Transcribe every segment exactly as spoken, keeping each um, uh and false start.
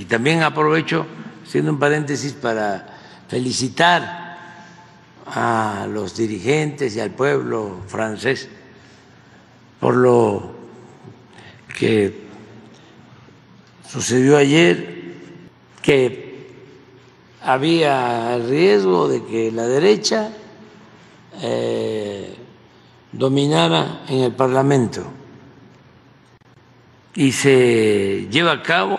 Y también aprovecho, haciendo un paréntesis, para felicitar a los dirigentes y al pueblo francés por lo que sucedió ayer, que había el riesgo de que la derecha eh, dominara en el Parlamento, y se lleva a cabo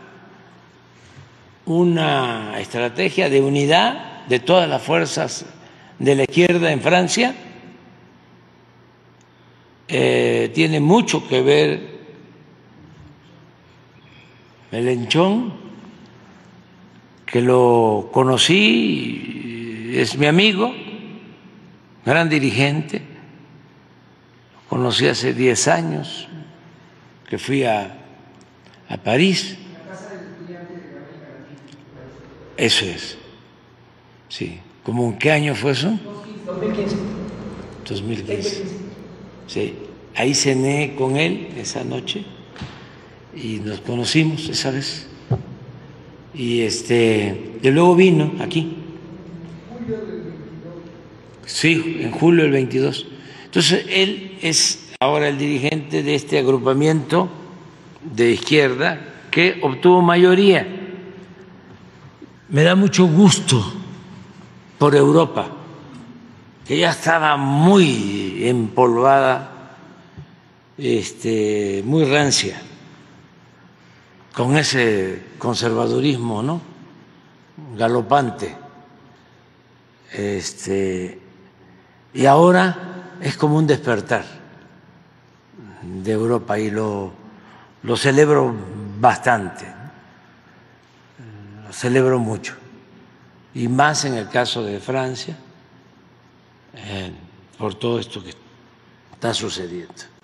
una estrategia de unidad de todas las fuerzas de la izquierda en Francia. Eh, tiene mucho que ver Mélenchon, que lo conocí, es mi amigo, gran dirigente, lo conocí hace diez años, que fui a, a París. Eso es, sí. ¿Cómo en qué año fue eso? dos mil quince. dos mil quince. Sí, ahí cené con él esa noche y nos conocimos esa vez. Y este, y luego vino aquí. Sí, en julio del veintidós. Entonces, él es ahora el dirigente de este agrupamiento de izquierda que obtuvo mayoría. Me da mucho gusto por Europa, que ya estaba muy empolvada, este, muy rancia, con ese conservadurismo, ¿no?, galopante. Este, y ahora es como un despertar de Europa y lo, lo celebro bastante, lo celebro mucho, y más en el caso de Francia, eh, por todo esto que está sucediendo.